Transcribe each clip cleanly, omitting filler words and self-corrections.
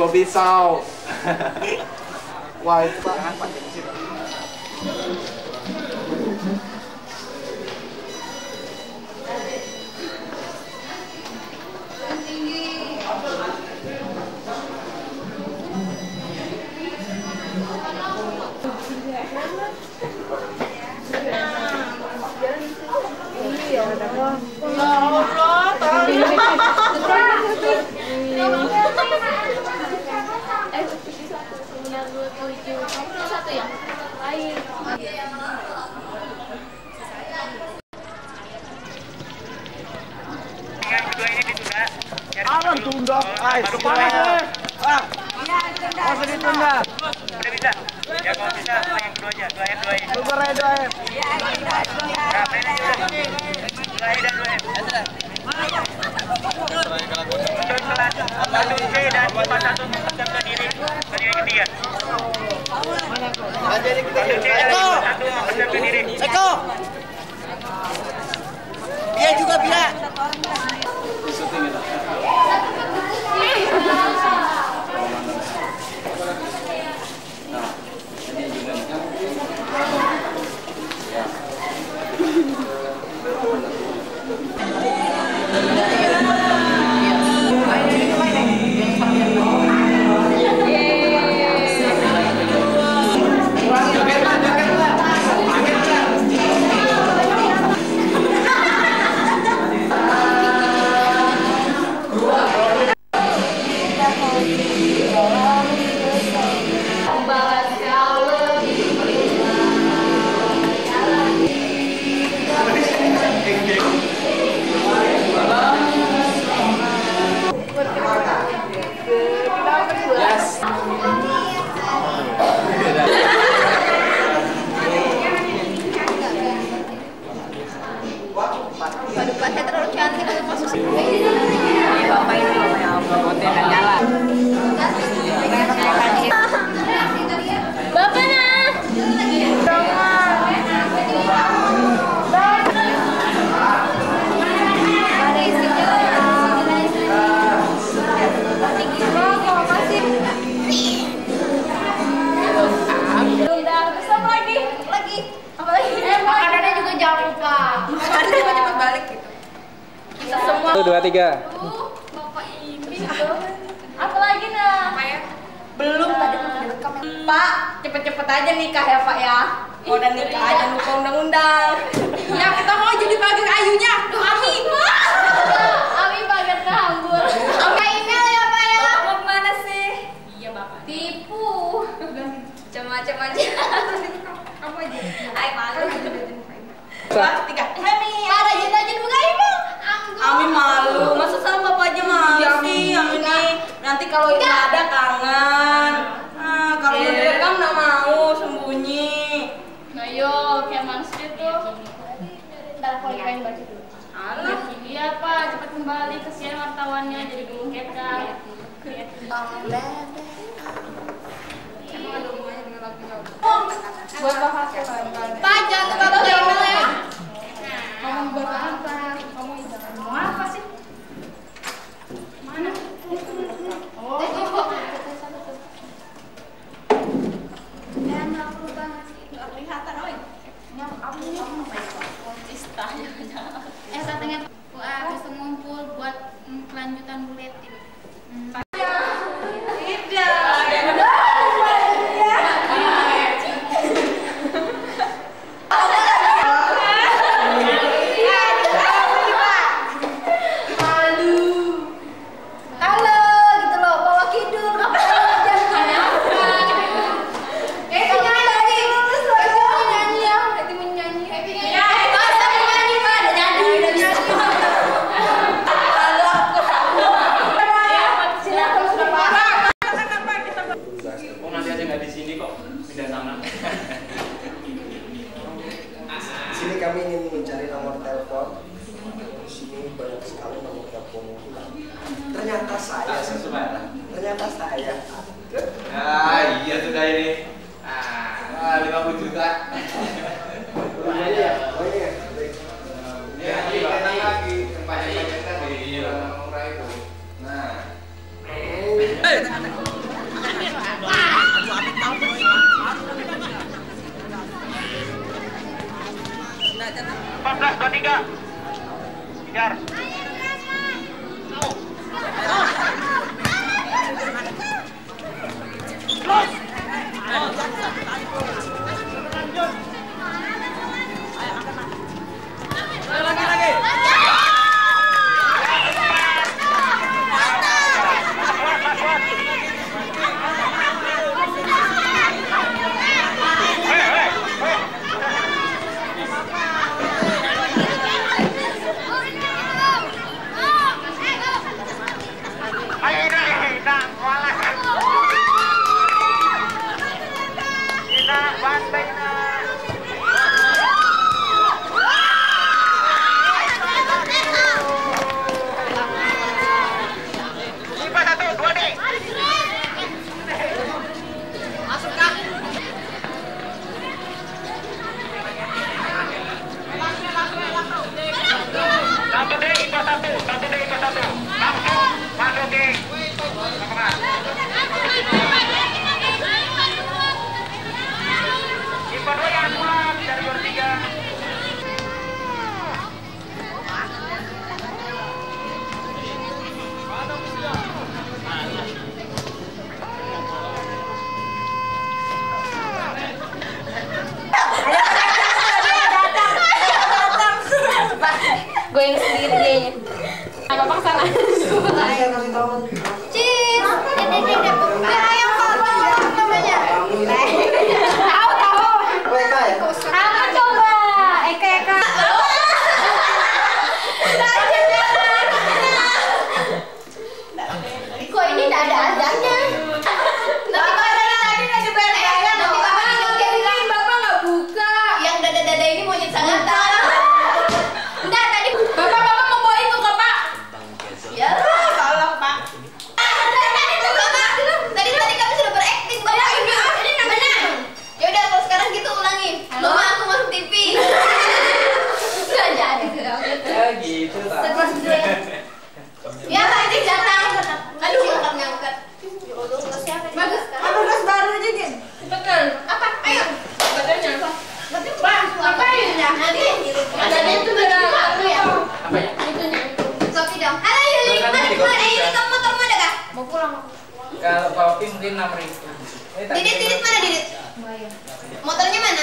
Bobby Shaw. Wah itu jangan pakai di situ. Aman tunda, masa ditunda? Udah bisa? Ya kalau bisa, yang kedua aja, dua air. Dua air. Nah, mainnya udah. Dua air dan 2 air. Untuk kelas 1C dan 51 peserta diri, bagian yang ketiga. Jadi kita Peserta diri. Eko. Dia juga bisa. Padupatnya terlalu cantik untuk masuk sini. Bapak ini ya robotnya dan nyala. Bapak nah. Ada isinya. Makanannya juga jangan lupa. Makanannya cepet balik gitu. Kita semua. 1, 2, 3. Bapak ini. Apa lagi nah? Apa ya? Belum tadi mau direkam. Pak, cepet-cepet aja nikah ya Pak ya. Mau udah nikah aja lupa undang-undang. Ya kita mau jadi pagar ayunya. Ami. Ami pagar kehambur. Oke email ya Pak ya. Bapak mau kemana sih? Iya Bapak. Tipu. Macam-macam aja. Kamu aja. Hai malu. 2, 3. Ami. Pak rajin-rajin buka email. Ami malu. Masa sama Bapak aja malu sih? Ami nanti kalau itu ada kangen. Nah, kalau udah direkam nggak mau sembunyi. Nah yo, kayak manusia tuh. Ntar aku pengen baca dulu. Halo. Iya Pak, cepat kembali. Kesian wartawannya jadi gulung keka. Emang ada hubungannya dengan lagunya? Buat bahas ya Pak, jangan lupa baca email ya. Ngomong buat apa? Ngomong mau apa sih? Mana? Oh. Dan aku banget nggak kelihatan, oi. Aku katanya bisa ngumpul buat kelanjutan buletin. Kami ingin mencari nomor telepon. Di sini banyak sekali nomor telepon yang hilang. Ternyata saya. Ah iya sudah ini. 50 juta. Lumayan ya. Ya, tenang lagi. Tempatnya kan di murah itu. Nah. kejar. Gue yang sendiri dia. Apa paksa kan? Cheese. Ini ayam apa namanya? Tahu. Apa coba? Eka. Kok ini tidak ada azannya? Nanti tadi ada bayar. Nanti bapak bilang bapak nggak buka. Yang dada-dada ini monyet sangatan. Bapak mau bawa itu kok, Pak? Ya, tolong, Pak. Tadi kami sudah berakting, Bapak. Ini namanya. Ya udah, kalau sekarang gitu ulangi. Mama, aku masuk TV. Enggak jadi Ya gitu, Pak. Ya, Pak, ini datang. Aduh, ngangkat. Bagus. Bagus baru aja, Din. Betul. Apa? Ayo. Badannya apa? Bang, ngapain ya? Nanti. Badannya itu udah aku ya. Apa ya? Kopi dong. Halo Yuli, ini kamu motor mana kak? Mau pulang. Kalau kopi mungkin 6.000. Didit mana Didit? Motornya mana?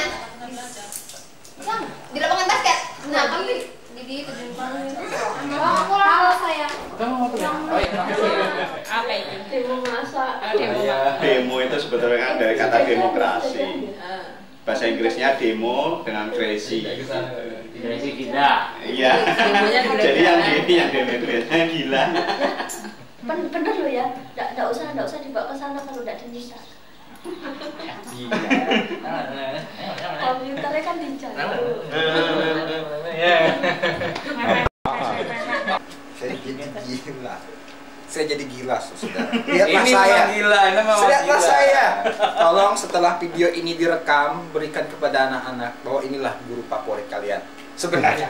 Di lapangan basket. Nah, tapi Didit di lapangan. Halo saya. Kamu mau pulang? Oh iya, makasih. Apa itu? Demo masak. Demo itu sebetulnya kan dari kata demokrasi. Bahasa Inggrisnya demo dengan crazy. Crazy gila. Iya. Jadi yang demo itu biasanya gila. Bener loh ya. Nggak usah dibawa ke sana kalau nggak diminta. Gila. Komputernya kan dicari. Saya jadi gila, saudara. Lihatlah Ini saya. memang gila, ini memang Lihatlah gila. saya. Tolong setelah video ini direkam, berikan kepada anak-anak bahwa inilah guru favorit kalian. Sebenarnya.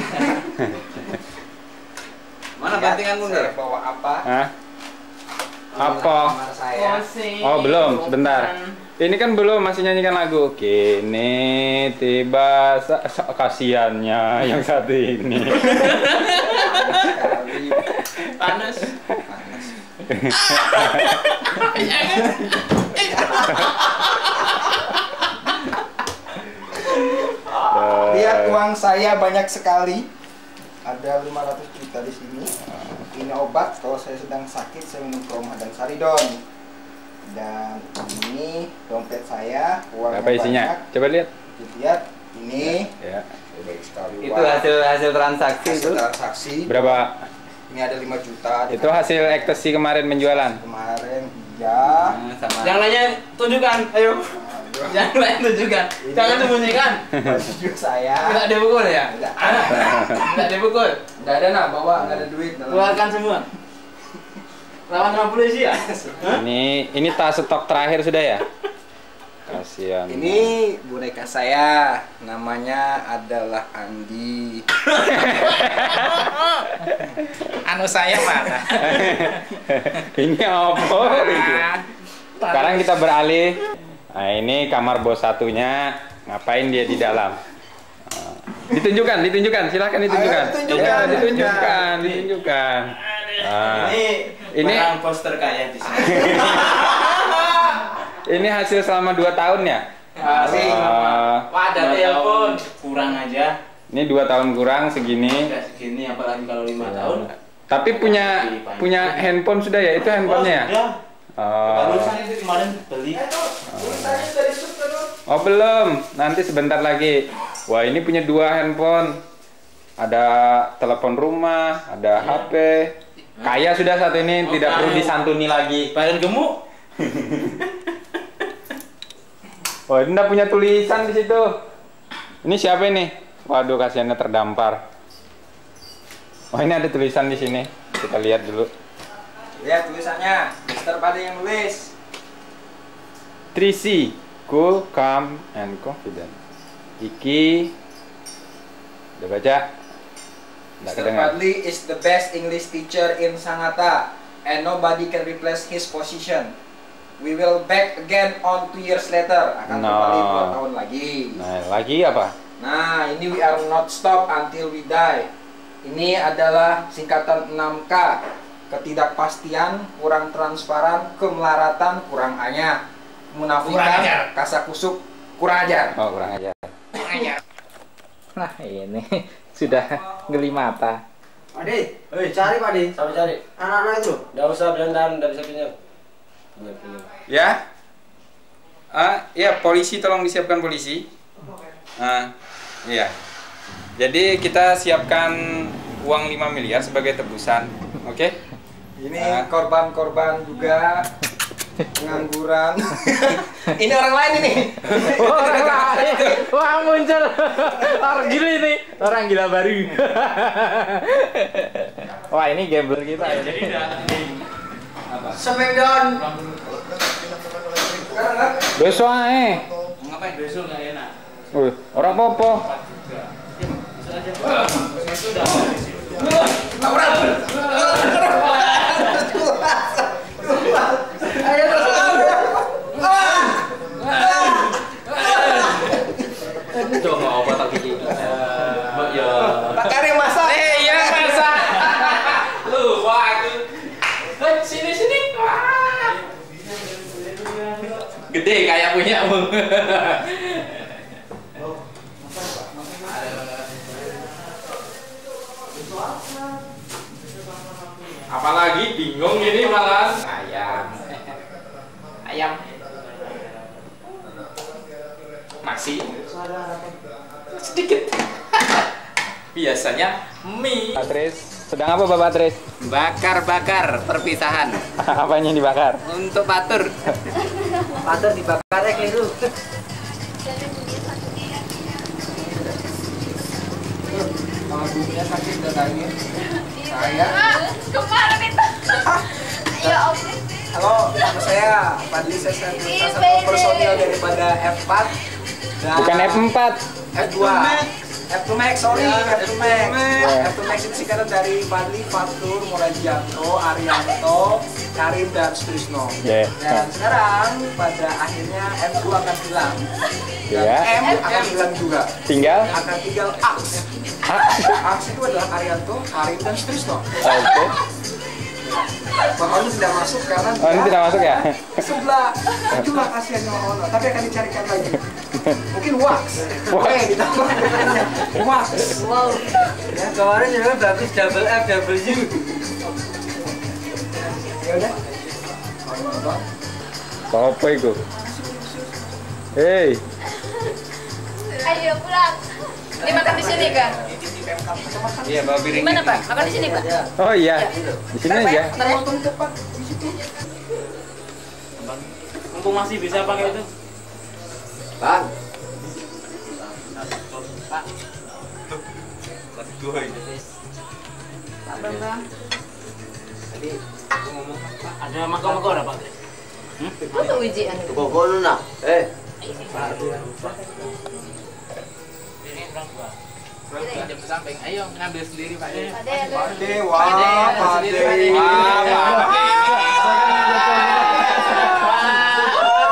Mana Lihat bantingan mundur? saya bawa apa? Hah? Inilah Apa? kamar saya. Oh belum, sebentar. Ini kan belum, masih nyanyikan lagu. Kini tiba kasihannya yang satu ini. Panas. Lihat uang saya banyak sekali. Ada 500 juta di sini. Ini obat kalau saya sedang sakit, saya minum Proma dan Saridon. Dan ini dompet saya, uangnya Apa isinya? banyak. Coba lihat. Lihat, ini Ya. baik sekali. Itu hasil transaksi hasil itu. transaksi. Berapa? Ini ada 5 juta. Itu hasil ekstasi kemarin penjualan. Kemarin, ya. Sama. Yang lainnya tunjukkan, ayo. Yang lain tunjukkan. Jangan sembunyikan. Baju saya. Enggak dipukul ya? Enggak. Enggak dipukul. Enggak ada nah, bawa enggak ada duit. Keluarkan semua. Lawan sama polisi ya? Ini tas stok terakhir sudah ya? Kasihan. Ini boneka saya, namanya adalah Andi. Anu saya mana? Ini apa? Sekarang kita beralih. Nah, ini kamar bos satunya. Ngapain dia di dalam? Ditunjukkan, silahkan ditunjukkan. Ayo, tunjukkan. Ya, ditunjukkan. Nah, Ini barang poster kaya di sini. ini hasil selama 2 tahun ya? Wah, ada telepon kurang aja. Ini 2 tahun kurang segini. Enggak segini, apalagi kalau 5 tahun. Tapi punya handphone sudah ya? Itu handphonenya ya? Barusan itu kemarin beli. Oh belum, nanti sebentar lagi. Wah ini punya 2 handphone. Ada telepon rumah, ada HP. Kaya sudah satu ini, tidak perlu disantuni lagi. Badan gemuk. Oh ini udah punya tulisan di situ. Ini siapa ini? Waduh kasihannya terdampar. Oh ini ada tulisan di sini. Kita lihat dulu. Lihat tulisannya, Mister Pade yang nulis. 3C, cool, calm, and confident. Iki, udah baca? Nggak Mr. kedengar. Padli is the best English teacher in Sangatta, and nobody can replace his position. We will back again on 2 years later. Akan kembali 2 tahun lagi. Nah, lagi apa? Nah, ini we are not stop until we die. Ini adalah singkatan 6K. Ketidakpastian, kurang transparan, kemelaratan, kurang anyah, munafikan, kasakusuk, kurang ajar. Oh, kurang ajar. Nah ini sudah geli mata. Pade, cari Pade, sampai cari. Anak-anak itu, nggak usah berantakan, nggak bisa pinjam. Ya? Ya, polisi tolong disiapkan polisi. Iya. Jadi kita siapkan uang 5 miliar sebagai tebusan. Oke? Ini korban-korban juga pengangguran. Ini orang lain ini. Orang lain. Wah muncul orang gila ini. Orang gila baru. Wah ini gambler kita ya. Jadi udah Smackdown. Besok aja. ngapain besok nggak enak. Orang popo. Coba apa tak gigi. Ya. Pak Karim masak. Iya masak. Lu wah aku. Sini. Wah. Gede kayak punyamu. Apalagi bingung ini malah ayam masih sedikit. Biasanya mie. Patris, sedang apa Bapak Patris? Bakar perpisahan. Apanya yang dibakar? Untuk batur. Batur dibakar ya keliru. Kalau bumbunya sakit datangin. Saya. Kemarin itu. Ya Allah. Halo, nama saya Padli, saya satu personil daripada F4 dan Bukan F4. F2. F2 Max, sorry, F2 Max. F2 Max itu singkatan dari Padli, Fatur, Murajanto, Arianto, Karim, dan Sutrisno. Yeah. Dan sekarang pada akhirnya F2 akan hilang. Dan Yeah. M akan hilang juga. Tinggal. Akan tinggal Aks. Aks itu adalah Arianto, Karim, dan Sutrisno. Oke. Bahkan tidak masuk karena Oh, ini tidak masuk ya? sebelah itulah kasihannya Ono, tapi akan dicarikan lagi. Mungkin wax. Oke, ditambah dengannya wax. Wow. Ya kemarin juga bagus double F double U. Ya udah. Apa itu? Hei, Ayo pulang. Ini makan di sini kan? Iya bawa piring. Gimana Pak? Makan di sini Pak? oh iya, di sini aja. Nonton cepat di situ. Mumpung masih bisa pakai itu. Bang. Pak Bambang. Tadi aku ngomong Ada mako-mako ada Pak? Apa ujian itu? Bobo nak. Jam samping. Ayo ngambil sendiri Pak. Pade, wah, pade.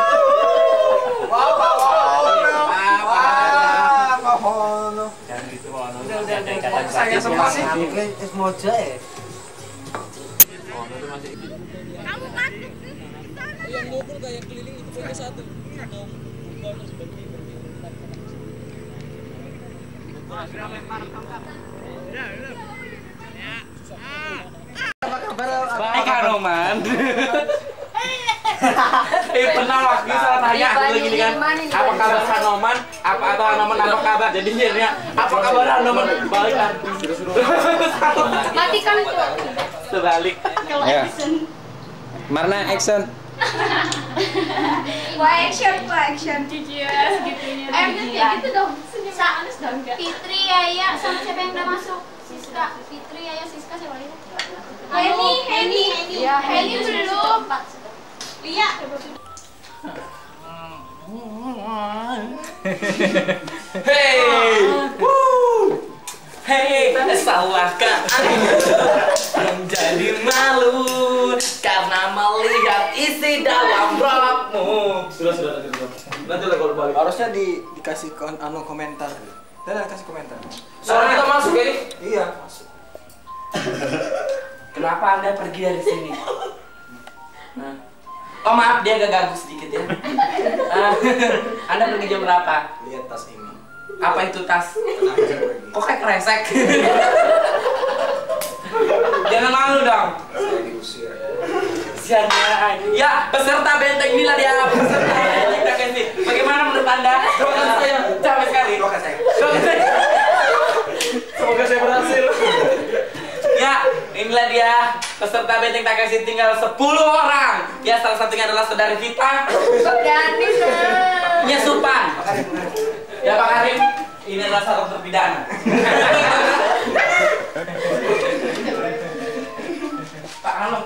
Wah, Pak Ono. semua sih. Semoga ya. Kamu kan Yang ngumpul kayak keliling itu punya satu. Baik Hanoman. Pernah waktu salah tanya gini kan, apa kabar Hanoman? Apa atau Hanoman apa kabar? Jadi jadinya apa kabar Hanoman? Balik kan. matikan tuh. Terbalik. Kalau Ya. action. Marna action. action. Cicia segitunya. Kayak gitu dong. Manis dong. Fitri, Yaya, sama siapa yang udah masuk? Siska. Fitri, Yaya, Siska siapa lagi? Henny. Iya, Henny belum. Iya. Hei, salahkah aku menjadi malu karena melihat isi dalam rokmu? Sudah. Nanti lah kalau balik. Harusnya dikasih komentar. Dan kasih komentar. Soalnya kita masuk ini. Iya, masuk. Kenapa Anda pergi dari sini? Nah. Oh maaf, dia agak ganggu sedikit ya. Anda pergi jam berapa? Lihat tas ini. Apa itu tas? Kenapa saya pergi? Kok kayak kresek? Jangan malu dong. Saya diusir. Siannya. Ya, peserta benteng inilah dia. Peserta benteng KKSI. Bagaimana menurut Anda? Doakan saya. Capek sekali. Doakan saya. Semoga saya berhasil. Ya, inilah dia peserta benteng KKSI, tinggal 10 orang. Ya, salah satunya adalah saudari Vita. Berani dong. Ya, Supan. Ya, Pak Karim. Ini adalah satu terpidana. Pak Halo.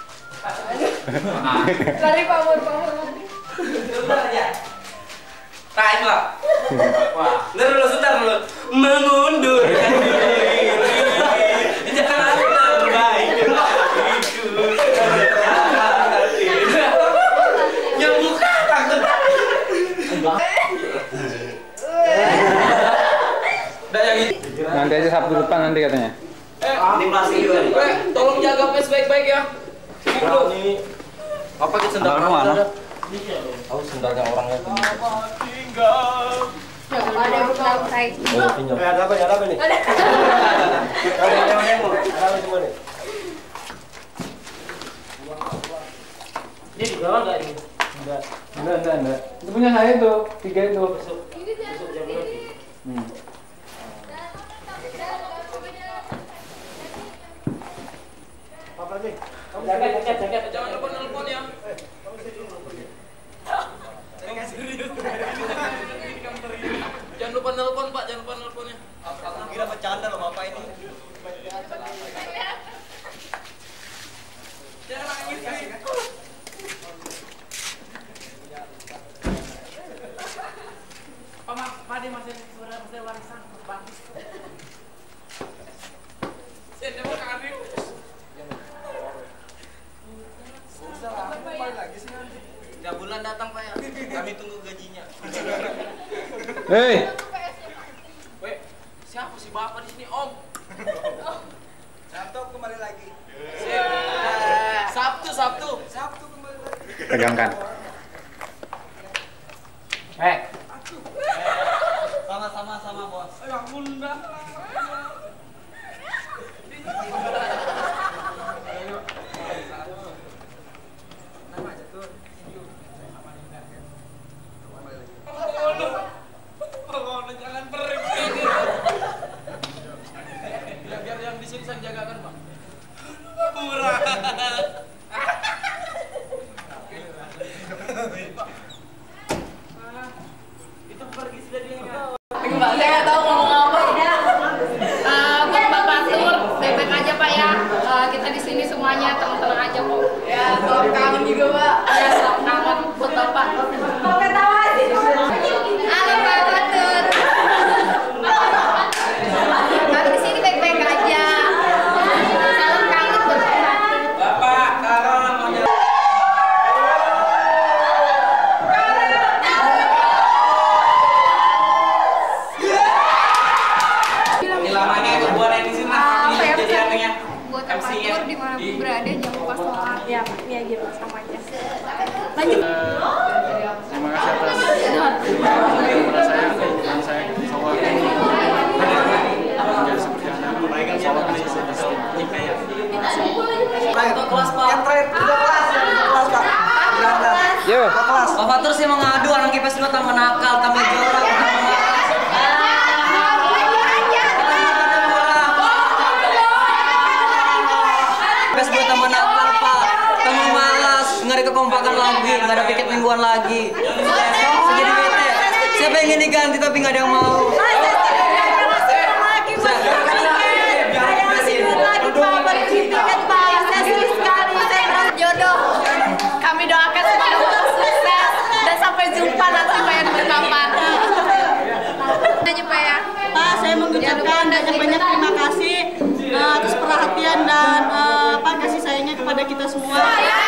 Lari power. Sebentar aja. Nah, itulah. Wah, sebentar dulu. Mengundurkan diri. Jangan terbaik. Yang buka takut. Udah yang ini. Nanti aja Sabtu depan nanti katanya. Animasi juga nih. Tolong jaga face baik-baik ya. Ini. Apa kita sendal mana? Oh, sendalnya orangnya. Ada yang berlantai. Ada apa nih? Ada apa semua nih? Ini di bawah enggak ini? Enggak. Itu punya saya tuh, 3 itu. Apa nih? Jaket. Jangan lupa nelpon ya. Jangan lupa nelpon Pak, jangan lupa nelponnya. Kira bercanda loh Bapak ini. Jangan nangis. Pak dia masih warisan bagus. Saya mau Karim. Tiap bulan datang Pak ya. Kami tunggu gajinya. Hei, Weh, siapa sih Bapak di sini Om? Sabtu kembali lagi. Sabtu. Sabtu kembali lagi. pegangkan. Sama bos. Ya bunda. Jangan perik. Biar yang di sini saya jagakan Pak. Murah. Itu pergi sudah dia. Enggak, saya nggak tahu ngomong apa ya. Buat Bapak Tur, baik-baik aja Pak ya. Kita di sini semuanya tenang-tenang aja kok. Ya, salam kangen juga Pak. Ya, salam kangen buat Bapak. Kok ketawa sih? Halo Bapak Tur. Kami di sini baik-baik aja. Salam kangen buat Bapak. Bapak, Karol mau jalan. Batur sih mau ngadu anak IPS 2 tambah nakal, tambah jorok, tambah malas. IPS 2 tambah nakal, Pak. Tambah malas, nggak ada kekompakan lagi, nggak ada piket mingguan lagi. Saya jadi bete. Saya pengen diganti tapi nggak ada yang mau. Jodoh. Kami doakan semoga sukses dan sampai jumpa nanti Pak yang berkapan. Nanya Pak ya. Pak, saya mengucapkan banyak terima kasih atas perhatian dan kasih sayangnya kepada kita semua.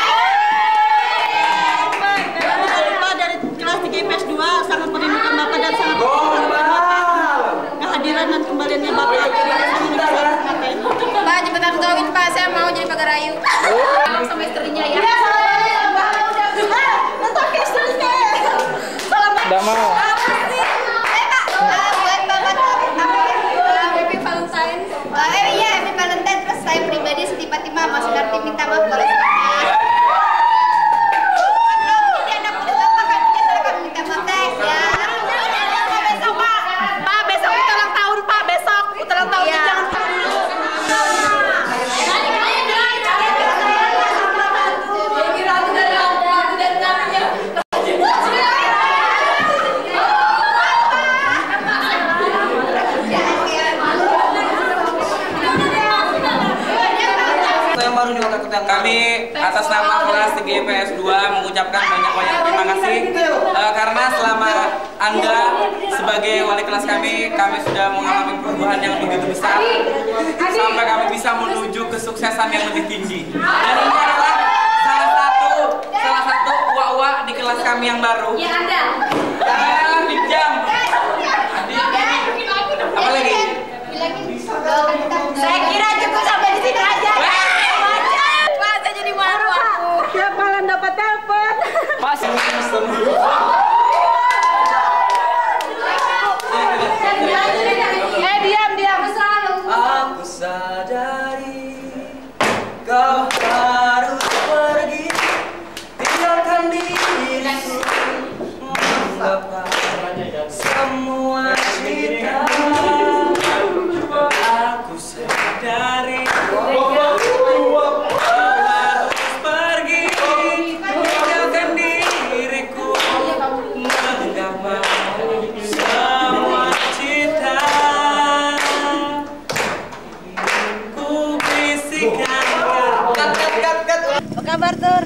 Jangan lupa dari kelas 3 IPS 2 sangat merindukan Bapak dan sangat kehadiran dan kembaliannya Bapak. Pak, cepetan tolongin Pak, saya mau jadi pagar ayu. Salam sama istrinya ya. Tidak mau. Buat Bapak Happy Valentine. Iya, Happy Valentine. Terus saya pribadi Siti Fatimah Mas Sunarti minta maaf kalau sebelumnya. Jadi anak muda Bapak kami minta maaf guys ya. Besok Pak, besok ulang tahun Pak, besok ulang tahun jangan Kami atas nama kelas 3 IPS 2 mengucapkan banyak-banyak terima kasih karena selama Anda sebagai wali kelas kami sudah mengalami perubahan yang begitu besar sampai kami bisa menuju kesuksesan yang lebih tinggi. Dan ini adalah salah satu uwa-uwa di kelas kami yang baru. ya Anda. Pinjam. Apa lagi? Saya kira cukup sampai di sini aja. Pak, saya jadi malu aku. Siapa yang dapat telepon? Pas. Diam. Aku sadari kau harus pergi, tinggalkan diriku, mengapa semua cerita. Aku sadari kau harus pergi, tinggalkan diriku, mengapa semua cinta. Apa kabar, Tur?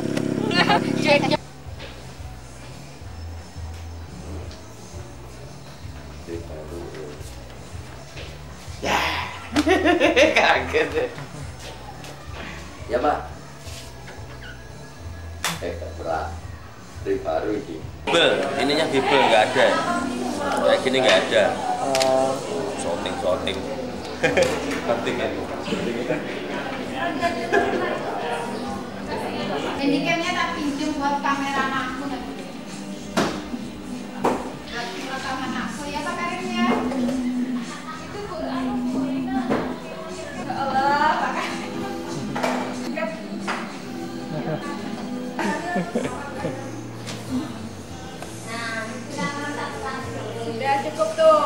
Kaget deh. Ya, Pak. Berat. Dari baru ini. Bibel, ininya bibel nggak ada. Kayak gini nggak ada. Shooting. Penting ya. Handicapnya tak pinjam buat kamera anakku nanti. Buat rekaman anakku ya Pak Karim ya. Itu Bu Rina. Ya Allah Pak Karim. Nah, sudah cukup tuh.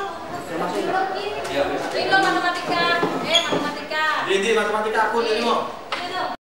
Ini matematika aku ini mau.